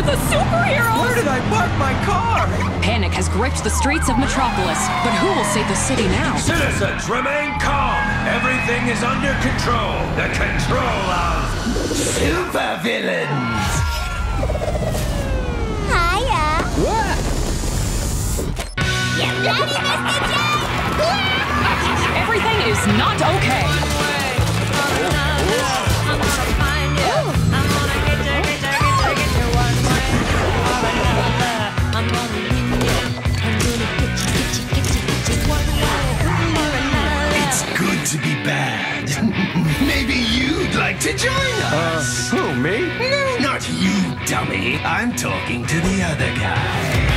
We're the superheroes! Where did I park my car? Panic has gripped the streets of Metropolis, but who will save the city now? Citizens, remain calm! Everything is under control! The control of supervillains! Hiya! What? You ready, Mr. J? Everything is not okay. It's good to be bad. Maybe you'd like to join us. Who, me? No, not you, dummy. I'm talking to the other guy.